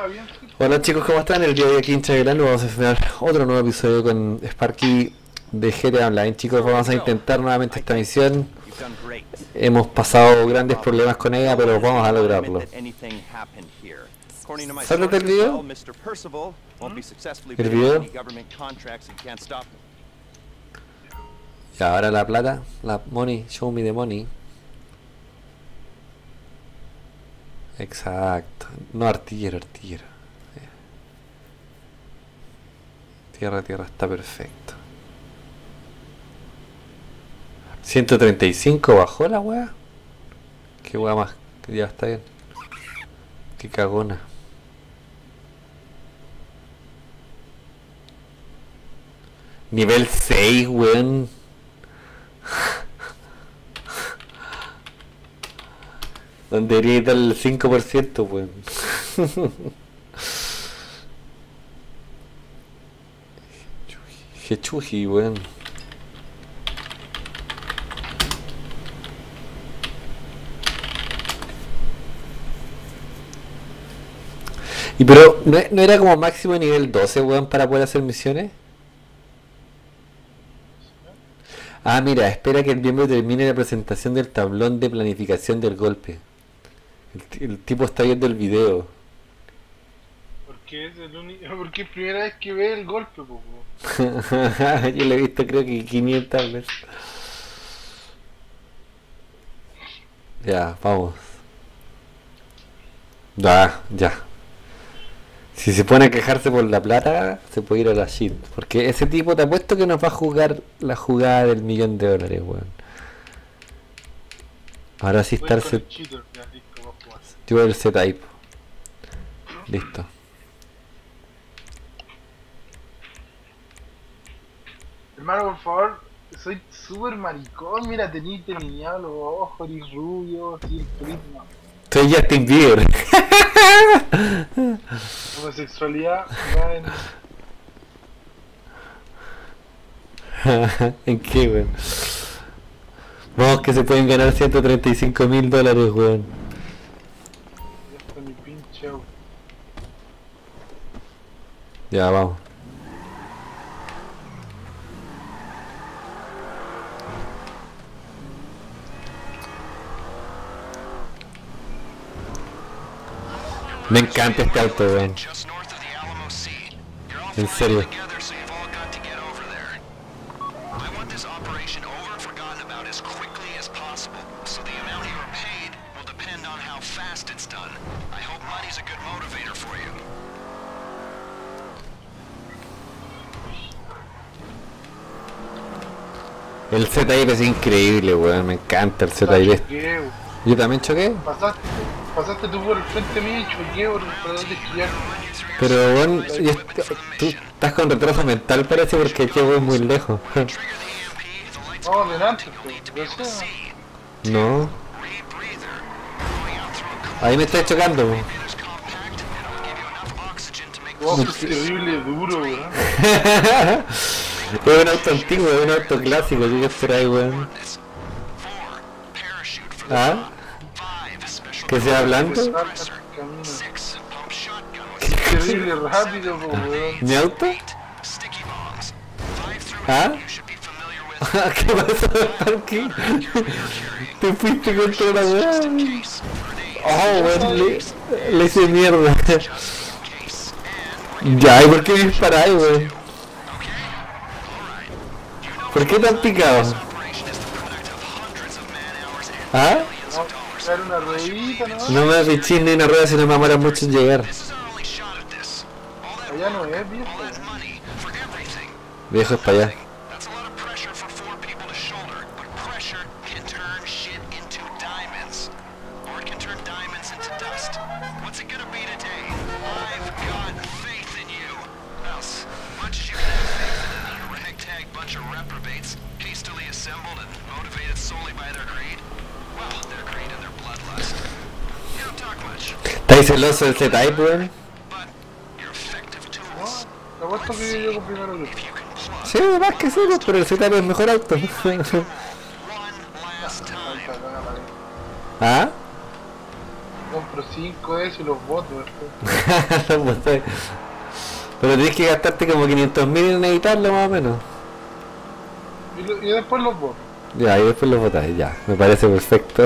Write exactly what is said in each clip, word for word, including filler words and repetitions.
bien. Sí. Hola chicos, ¿cómo están? El día de hoy aquí en Chagelano vamos a estrenar otro nuevo episodio con Sparky de G T A Online. Chicos, vamos a intentar nuevamente esta misión. Hemos pasado grandes problemas con ella, pero vamos a lograrlo. Sáltate el video. El video. Y ahora la plata, la money, show me the money. Exacto, no artillero, artillero. Tierra, tierra, está perfecto. ciento treinta y cinco bajó la weá. Qué weá más, ya está bien. Qué cagona. Nivel seis, weón. Donde debería dar el cinco por ciento, weón. Jechuji, weón. Y pero, ¿no, ¿no era como máximo nivel doce, weón, para poder hacer misiones? Ah, mira, espera que el miembro termine la presentación del tablón de planificación del golpe. El, el tipo está viendo el video. Porque es el único, porque es primera vez que ve el golpe, po. Yo lo he visto creo que quinientas veces. Ya, vamos. Ya, ya. Si se pone a quejarse por la plata, se puede ir a la shit. Porque ese tipo te apuesto que nos va a jugar la jugada del millón de dólares, weón. Ahora sí está el set. Yo el Z-Type. Listo. Hermano, por favor, soy súper maricón. Mira, tenís delineados los ojos, y rubio, así el ritmo. Soy Justin Bieber. Homosexualidad va en... ¿En qué, weón? Vamos que se pueden ganar ciento treinta y cinco mil dólares, weón. Ya está mi pinche auto. Ya, vamos. Me encanta este auto, weón. En serio. El Z-Type es increíble, weón. Me encanta el Z-Type. ¿Yo también choqué? Pasaste, pasaste tú por el frente mío y choqué por tratar de esquiar. Pero bueno, yo, tú estás con retraso mental parece porque aquí voy muy lejos. No, delante, pues, eso. No. Ahí me estás chocando. Oh, es terrible duro, weón. Es un auto antiguo, es un auto clásico, ¿qué esperáis, weón? ¿Ah? ¿Que sea blanco? Terrible rápido, weón. ¿Mi auto? ¿Ah? ¿Qué pasó aquí? Te fuiste contra la weá. Oh, weón, le, le hice mierda. Ya, ¿y por qué me disparáis, weón? ¿Por qué tan picado? ¿Ah? Dar una ruedita, ¿no? No me pichín ni una rueda si no me demora mucho en llegar. Allá no es, viejo. Viejo es para allá. ¿Estáis celoso del Z-Type, weón? Te apuesto que yo con primero lugar. Sí, más que sí, pero el Z-Type es mejor auto. Ah, ¿Ah? compro cinco de eso y los votos después. Los botáis. Pero tienes que gastarte como quinientos mil en editarlo más o menos. Y, lo, y después los votos. Ya, y después los botáis, ya. Me parece perfecto.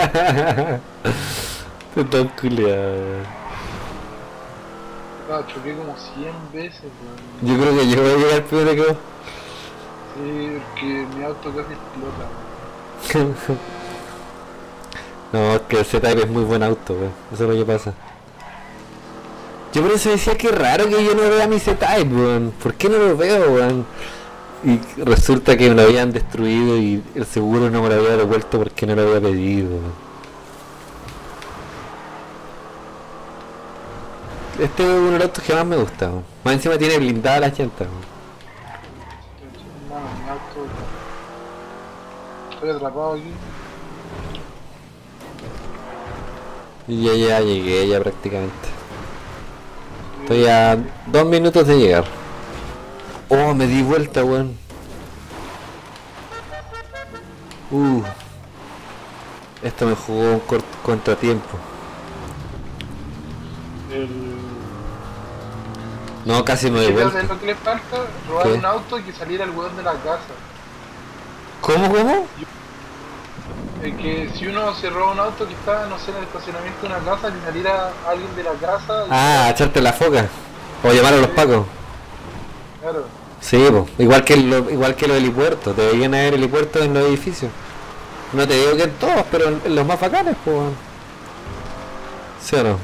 Estoy tan culiado. No, choqué como cien veces, weón. Yo creo que yo voy a llegar primero que vos. Sí, porque mi auto casi explota, No, es que el Z-Type es muy buen auto, weón. Eso es lo que pasa. Yo por eso decía que raro que yo no vea mi Z-Type, weón. ¿Por qué no lo veo, weón? Y resulta que me lo habían destruido y el seguro no me lo había devuelto porque no lo había pedido, weón. Este es uno de los autos que más me gusta, weón. Más encima tiene blindadas las llantas, weón. Hermano, mi auto... Estoy atrapado aquí. Y ya, ya llegué, ya prácticamente. Estoy a dos minutos de llegar. Oh, me di vuelta, weón. Uh. Esto me jugó un corto contratiempo. El... No, casi me di ¿Sabes vuelta. lo que le falta? Robar ¿Qué? un auto y que saliera el weón de la casa. ¿Cómo, cómo? Es que si uno se roba un auto que está, no sé, en el estacionamiento de una casa, que saliera alguien de la casa... Y Ah, echarte la foca. O llamar a los pacos. claro. Sí, po. Igual que lo, igual que los helipuertos. Deberían haber helipuertos en los edificios. No te digo que en todos, pero en, en los más bacanes, pues. ¿Sí o no?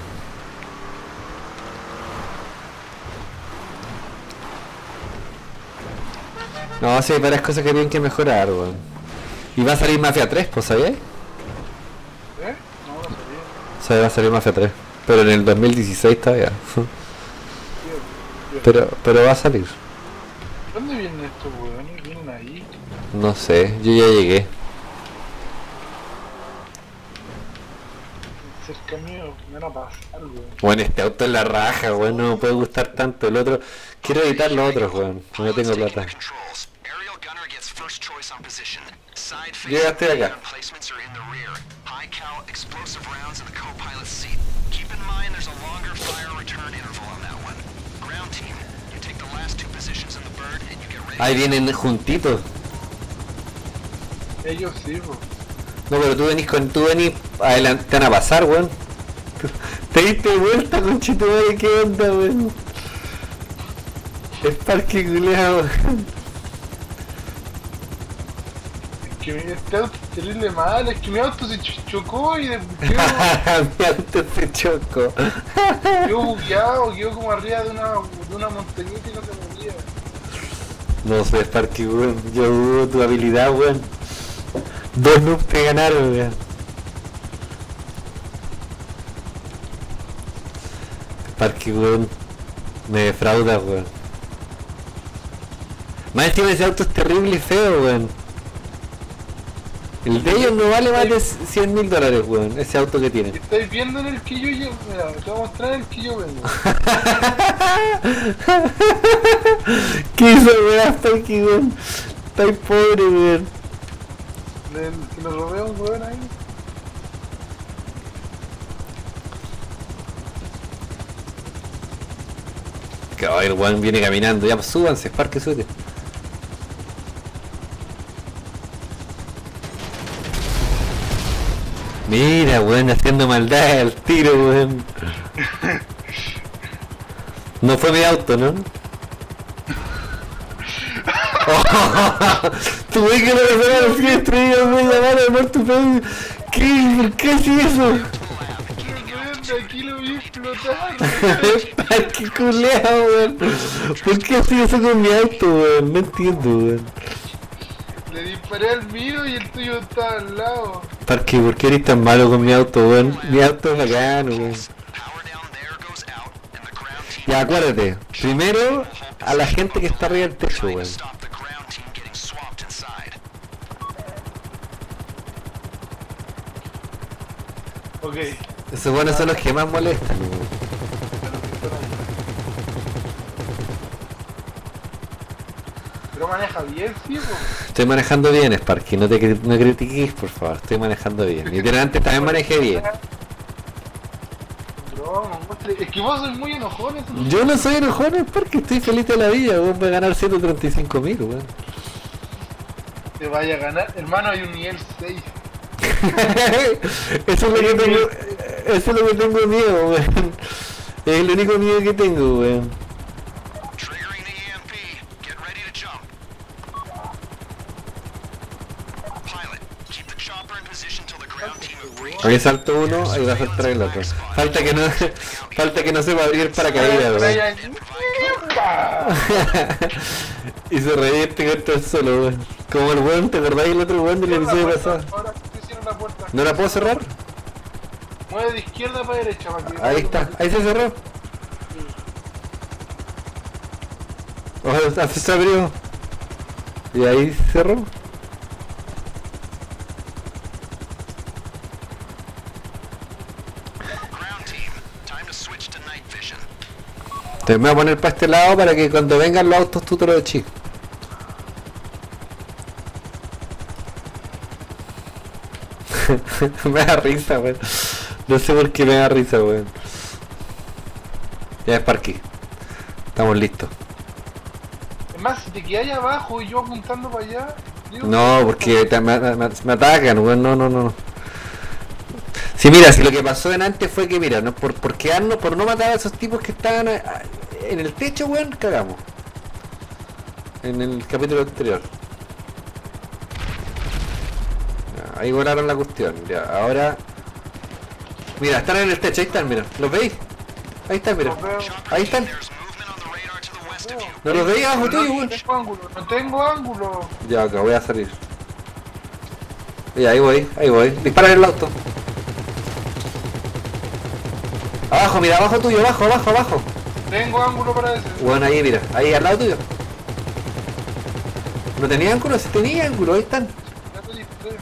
No, sí, hay varias cosas que tienen que mejorar, weón. Y va a salir Mafia tres, pues, ¿sabías? ¿Eh? No, no sabía. O sea, va a salir Mafia tres. Pero en el dos mil dieciséis todavía. pero, pero va a salir. ¿Dónde vienen estos weones? ¿Vienen ahí? No sé, yo ya llegué. Cerca mío, me van a pasar, weón. Bueno, este auto es la raja, weón, no me puede gustar tanto. El otro, quiero editar los otros, weón, no tengo plata. Yo ya estoy acá. Ahí vienen juntitos. Ellos sí, po. No, pero tú venís con, tú venís adelante, te van a pasar, weón. Te diste vuelta, conchito, madre, qué onda, weón. Es parque culeado, weón. Es que mi, este auto es terrible mal, es que mi auto se ch chocó y de, quedó, Mi auto se chocó. quedó bugueado, quedó como arriba de una, de una montañita y no se movía. No sé, Sparky, weón, yo dudo tu habilidad, weón. Dos noobs te ganaron, weón. Sparky, weón, me defrauda, weón. Más encima ese auto es terrible y feo, weón. El de ellos no vale más de cien mil dólares, weón, ese auto que tienen. ¿Estáis viendo en el que yo llevo? Mira, te voy a mostrar el que yo vengo. ¿Qué hizo, weón, Sparky, weón? Estáis pobre, weón. Del que lo robé a un weón ahí. Que oh, el weón viene caminando, ya pues súbanse, Sparky, súbete. Mira, weón, haciendo maldad al tiro, weón. No fue mi auto, ¿no? Oh, tu wey que lo dejaron así destruido, me llamaron a muerto, pero... ¿Qué? ¿Por qué así eso? Weón, aquí lo vi explotar. ¡Qué culeado, weón! ¿Por qué así eso con mi auto, weón? No entiendo, weón. Le disparé al mío y el tuyo estaba al lado. Parque, ¿por qué eres tan malo con mi auto, weón? Mi auto es bacano, weón. Ya, acuérdate, primero a la gente que está arriba del techo, weón. Ok. Esos buenos son los que más molestan, weón. Pero maneja bien, sí, po. Estoy manejando bien, Sparky, no te cri- no critiques, por favor, estoy manejando bien. Y delante también manejé bien. broma, muestre. Es que vos sois muy enojón, eso no- Yo no soy enojón, es porque estoy feliz de la vida, weón. Voy a ganar ciento treinta y cinco mil, weón. te vaya a ganar. Hermano, hay un nivel seis. Eso es lo que tengo. Eso es lo que tengo miedo, weón. Es el único miedo que tengo, weón. Triggering the E M P. Get ready to jump. Pilot, keep the chopper in position till the ground team have reached. Ahí salto uno, ahí va a saltar el otro. Falta que no, falta que no sepa abrir el paracaídas, weón. Brian, ¡mierda! Y se revierte contra el suelo, weón. Como el weón, ¿te acordáis el otro weón del episodio Ahora, pasado? ahora que hicieron la puerta. ¿No la puedo cerrar? Mueve de izquierda para derecha para que. Ahí está, ahí se cerró. Oh, se abrió. Y ahí se cerró. Ground team, time to switch to night vision. Te me voy a poner para este lado para que cuando vengan los autos tú te los eches. Me da risa, weón. No sé por qué me da risa, weón. Ya es Sparky. Estamos listos. Es más, si te quedas allá abajo y yo apuntando para allá. digo, No, porque te- me, me- me atacan, weón. No, no, no, no. Sí, mira, si lo que pasó en antes fue que, mira, no, por, por quedarnos, por no matar a esos tipos que estaban a- a- en el techo, weón, cagamos. En el capítulo anterior. Ya, ahí volaron la cuestión. Ya, ahora. Mira, están en el techo, ahí están, mira. ¿Los veis? Ahí están, mira. Los veo. Ahí están. There's movement on the radar to the west of you. ¿No los veis abajo tuyo, No weón? tengo ángulo, no tengo ángulo. Ya, acá voy a salir. Ya, ahí voy, ahí voy. Dispara en el auto. Abajo, mira, abajo tuyo, abajo, abajo, abajo. Tengo ángulo para ese. Bueno, ahí, mira, ahí al lado tuyo. ¿No tenía ángulo? Sí tenía ángulo, ahí están. Ya te disparé.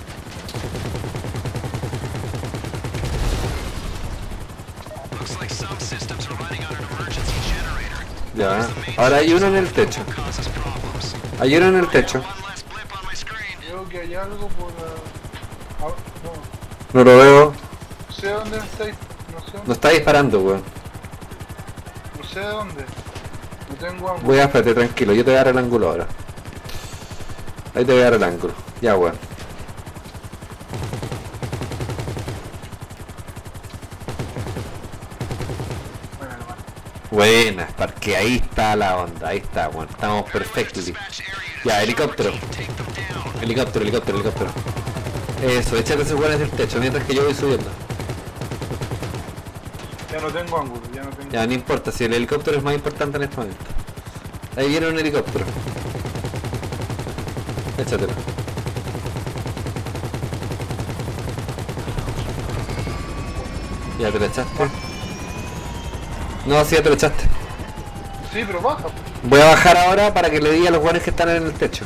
Looks like some systems are running on an emergency generator. Ya, ahora hay uno en el techo. Causes problems. Hay uno en el techo. One less blip on my screen. Creo que hay algo por la. Ah, no, No lo veo. no sé dónde estáis. No sé No dónde. está disparando, weón. No sé dónde. No tengo ángulo. Voy a espérate, tranquilo, yo te voy a dar el ángulo ahora. Ahí te voy a dar el ángulo. Ya, weón. Bueno, hermano. Buena, porque ahí está la onda, ahí está, weón. Estamos perfectos. Dispatch area to Ya, helicóptero. take them down. Helicóptero, helicóptero, helicóptero. Eso, échate esos weones del techo mientras que yo voy subiendo. Ya no tengo ángulo, ya no tengo. Ya, no importa, si el helicóptero es más importante en este momento. Ahí viene un helicóptero. Échatelo. Ya te lo echaste. No, sí, ya te lo echaste. Sí, pero baja. pues. Voy a bajar ahora para que le diga a los guanes que están en el techo.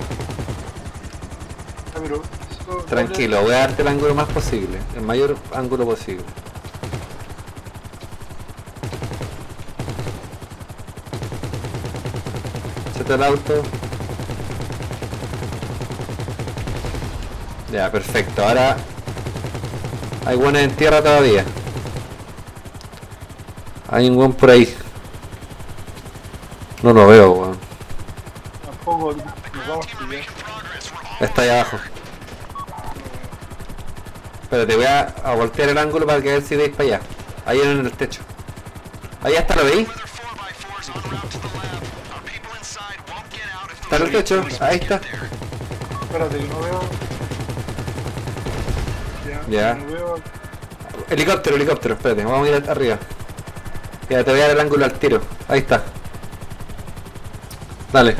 Ah, pero eso- Tranquilo, voy a darte el ángulo más posible, el mayor ángulo posible. Échate el auto. Ya, perfecto, ahora hay guanes en tierra todavía. Hay un guan por ahí. No lo veo, weón. Tampoco nos vamos a pillar. Está ahí abajo. Espérate, voy a, a voltear el ángulo para que ver si veis para allá. Ahí en el techo. Ahí está, ¿lo veis? Está en el techo, ahí está. Espérate, que no veo. Ya. Ya. No veo. Helicóptero, helicóptero, espérate, vamos a ir arriba. Ya, te voy a dar el ángulo al tiro. Ahí está. Dale.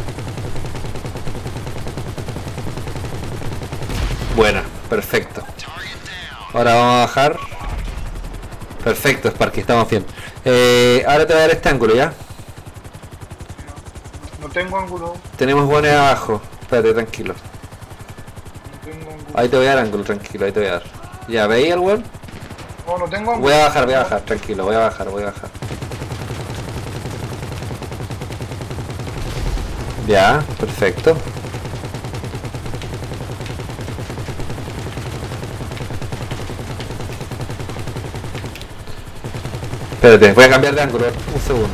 Buena, perfecto. Ahora vamos a bajar. Perfecto, Sparky, estamos bien. Eh, ahora te voy a dar este ángulo, ¿ya? No tengo ángulo. Tenemos guanes abajo. Espérate, tranquilo. No tengo ángulo. Ahí te voy a dar ángulo, tranquilo, ahí te voy a dar. ¿Ya veis el weón? No, no tengo ángulo. Voy a bajar, voy a bajar, tranquilo, voy a bajar, voy a bajar. Ya, perfecto. Espérate, voy a cambiar de ángulo. Un segundo.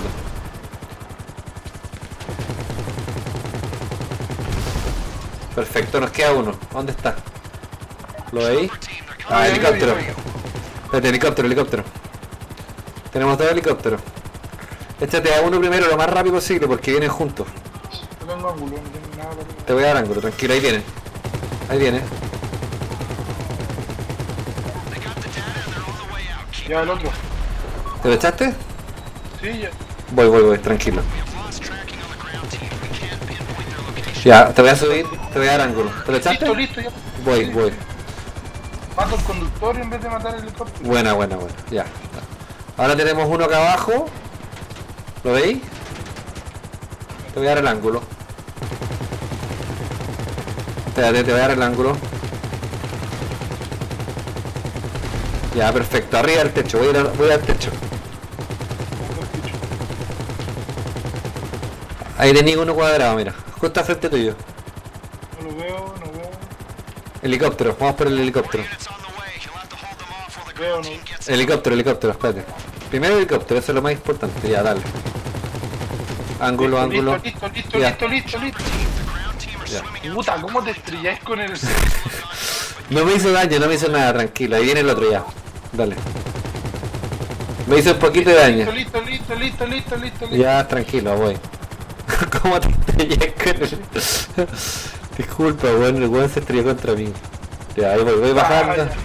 Perfecto, nos queda uno. ¿Dónde está? ¿Lo veis? Ah, helicóptero. Espérate, helicóptero, helicóptero. Tenemos dos helicópteros. Échate a uno primero lo más rápido posible porque vienen juntos. No tengo ángulo, no tengo nada para... Te voy a dar ángulo, tranquilo, ahí viene. Ahí viene. Ya, el otro. ¿Te lo echaste? Sí, ya. Voy, voy, voy, tranquilo. Ya, te voy a subir, te voy a dar ángulo. ¿Te lo echaste? Listo, listo, ya. Voy, Sí. voy. Mato al conductor en vez de matar al helicóptero. Buena, buena, buena. Ya. Ahora tenemos uno acá abajo. ¿Lo veis? Te voy a dar el ángulo. Espérate, te voy a dar el ángulo. Ya, perfecto. Arriba del techo. Voy, a ir a- voy al techo. Ahí tenía uno cuadrado, mira. Justo al frente tuyo. No lo veo, no veo. Helicóptero. Vamos por el helicóptero. Veo, no. Helicóptero, helicóptero, espérate. Primero helicóptero, eso es lo más importante. Ya, dale. Ángulo, Listo, ángulo. Listo, listo, Ya. listo, listo, listo. Ya. Puta, ¿cómo te estrelláis con el... No me hizo daño, no me hizo nada, tranquilo. Ahí viene el otro ya. Dale. Me hizo un poquito de daño. Listo, listo, listo, listo, listo, listo. Ya, tranquilo, voy. ¿Cómo te estrellé con el... Disculpa, weón, el weón se estrelló contra mí. Ya, ahí voy, voy bajando. Ah, ya.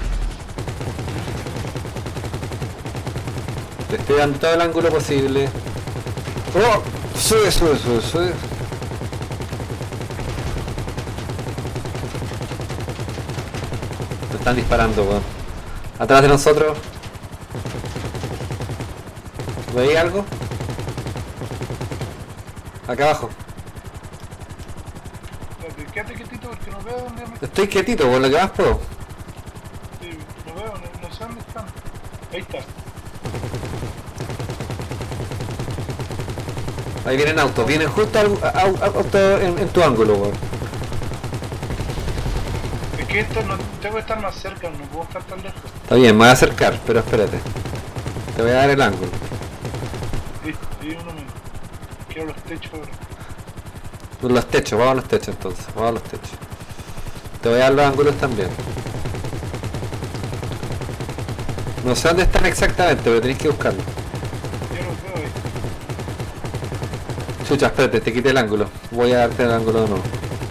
Te estoy dando todo el ángulo posible. ¡Oh! Sube, sube, sube, sube. Nos están disparando, weón. Atrás de nosotros. ¿Veis algo? Acá abajo. Espérate, quédate quietito porque no veo dónde me... Estoy quietito, por lo que más puedo. Sí, no veo, no, no sé dónde están. Ahí está. Ahí vienen autos, vienen justo al, au- au- auto en, en tu ángulo, weón. Es que esto no... Tengo que estar más cerca, no puedo estar tan lejos. Está bien, me voy a acercar, pero espérate. Te voy a dar el ángulo. Listo, y uno menos. Quiero los techos ahora. Los techos, vamos a los techos entonces, vamos a los techos. Te voy a dar los ángulos también. No sé dónde están exactamente, pero tenéis que buscarlo. Yo los veo ahí. Chucha, espérate, te quité el ángulo. Voy a darte el ángulo de nuevo.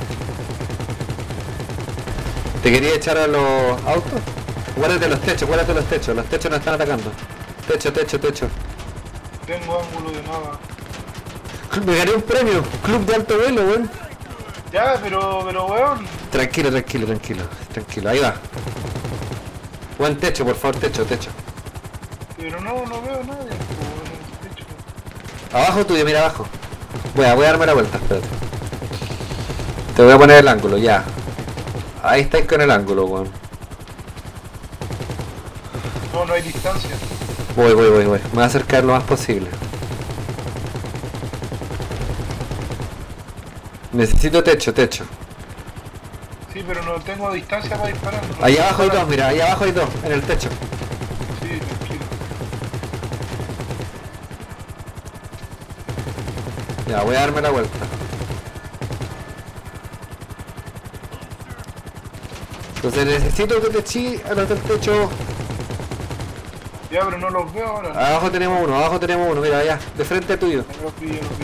¿Te quería echar a los autos? Guárdate los techos, guárdate los techos. Los techos nos están atacando. Techo, techo, techo. Tengo ángulo de nada. Me gané un premio. Club de alto vuelo, weón. Ya, pero, pero weón. Tranquilo, tranquilo, tranquilo. Tranquilo, ahí va. Buen techo, por favor, techo, techo. Pero no, no veo nadie. Weón, en el techo. Abajo tuyo, mira abajo. Voy a, voy a darme la vuelta, espérate. Te voy a poner el ángulo, ya. Ahí estáis con el ángulo, weón. No, no hay distancia. Voy, voy, voy, voy. Me voy a acercar lo más posible. Necesito techo, techo. Sí, pero no tengo distancia para disparar. No Ahí puedo abajo hay disparar. dos, mira, ahí abajo hay dos, en el techo. Sí, tranquilo. Ya, voy a darme la vuelta. Entonces necesito que te echi a los del techo. Ya, pero no los veo ahora. Abajo tenemos uno, abajo tenemos uno, mira, allá, de frente tuyo. Ya los vi, ya los vi.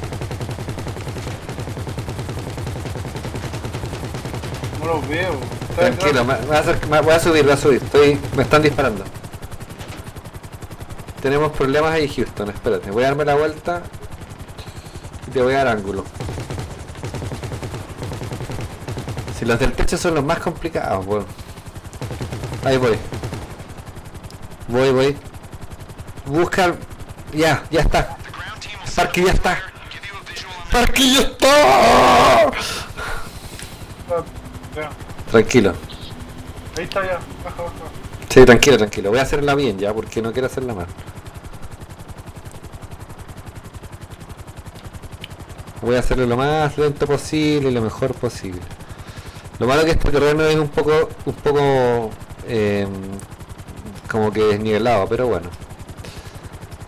No los veo. Está Tranquilo, detrás. me, me voy a acerc- me voy a subir, voy a subir, estoy, me están disparando. Tenemos problemas ahí, Houston, espérate, voy a darme la vuelta y te voy a dar ángulo. Si los del techo son los más complicados, bueno. Ahí voy. Voy, voy. Busca... Ya, ya está. Sparky ya está. Sparky ya está. Ah, ya. Tranquilo. Ahí está ya. Baja, baja. Sí, tranquilo, tranquilo. Voy a hacerla bien ya, porque no quiero hacerla mal. Voy a hacerlo lo más lento posible y lo mejor posible. Lo malo que este terreno es un poco, un poco, eh, como que desnivelado, pero bueno.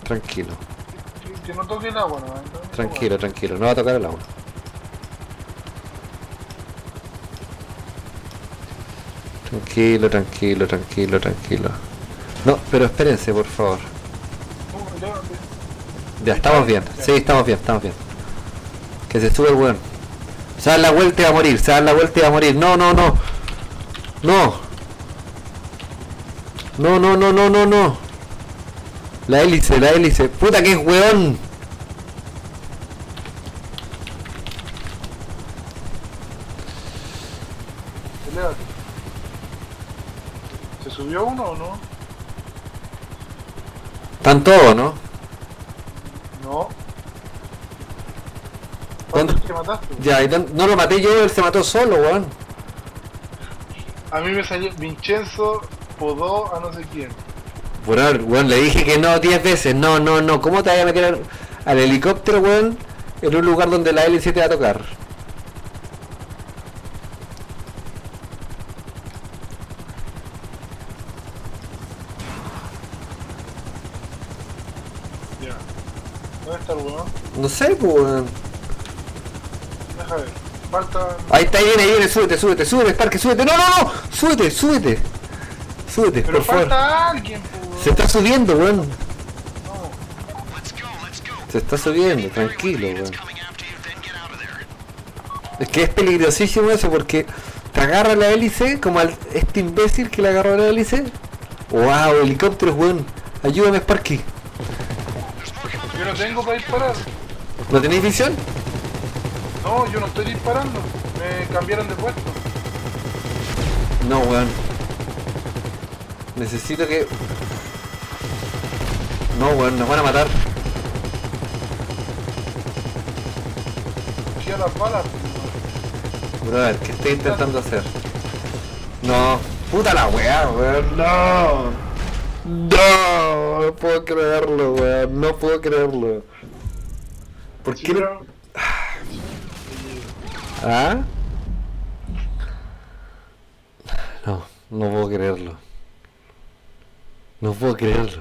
Tranquilo, Que, que no toque el agua, ¿no? Entonces, tranquilo, tranquilo, no va a tocar el agua. Tranquilo, tranquilo, tranquilo, tranquilo. No, pero espérense, por favor. bueno. No, ya, Ya, estamos bien. Sí, estamos bien, estamos bien. Que se sube el weón. Se da la vuelta y va a morir, se da la vuelta y va a morir. No, no, no. No. No, no, no, no, no, no. La hélice, la hélice. Puta que es weón. Elévate. ¿Se subió uno o no? Están todos, ¿no? No. ¿Dónde? ¿Cuántos que mataste? Ya, y don- no lo maté yo, él se mató solo, weón. A mí me salió Vincenzo podó a no sé quién. Weón, weón, le dije que no diez veces. No, no, no. ¿Cómo te vas a meter al, al helicóptero, weón? En un lugar donde la hélice te va a tocar. Ya. ¿Dónde está el weón? No sé, pues, weón. Deja ver. Falta. Ahí está, ahí viene, ahí viene, súbete, súbete, súbete, Sparky, súbete. No, no, no. Súbete, súbete. Súbete, Pero por favor. falta alguien, po, Se está subiendo, weón. No. Let's go, let's go. Se está subiendo, tranquilo, weón. Coming after you, then get out of there. Es que es peligrosísimo eso porque te agarra la hélice, como al este imbécil que le agarró la hélice. Wow, helicópteros, weón. Ayúdame, Sparky. Yo no tengo para disparar. ¿No tenéis visión? No, yo no estoy disparando. Me cambiaron de puesto. No, weón. Necesito que... No, weón, nos van a matar. Fui a las balas. Brother, ¿qué estoy intentando hacer? No, puta la weá, weón, no. No, no puedo creerlo, weón, no puedo creerlo. ¿Por Sí, qué no? pero- ¿Ah? No, no puedo creerlo. No puedo creerlo.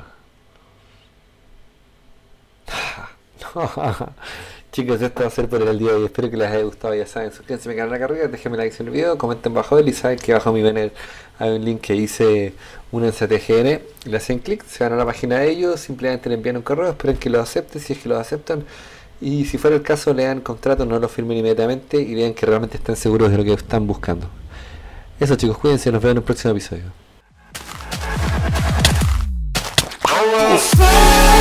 No. Chicos, esto va a ser por el día de hoy. Espero que les haya gustado. Ya saben, suscríbanse a mi canal La Carrera, déjenme like en el video, comenten bajo él y saben que bajo mi banner hay un link que dice únanse a T G N. Le hacen clic, se van a la página de ellos, simplemente le envían un correo, esperen que lo acepten si es que lo aceptan. Y si fuera el caso, lean contrato, no lo firmen inmediatamente y vean que realmente están seguros de lo que están buscando. Eso, chicos, cuídense, nos vemos en el próximo episodio. Fire!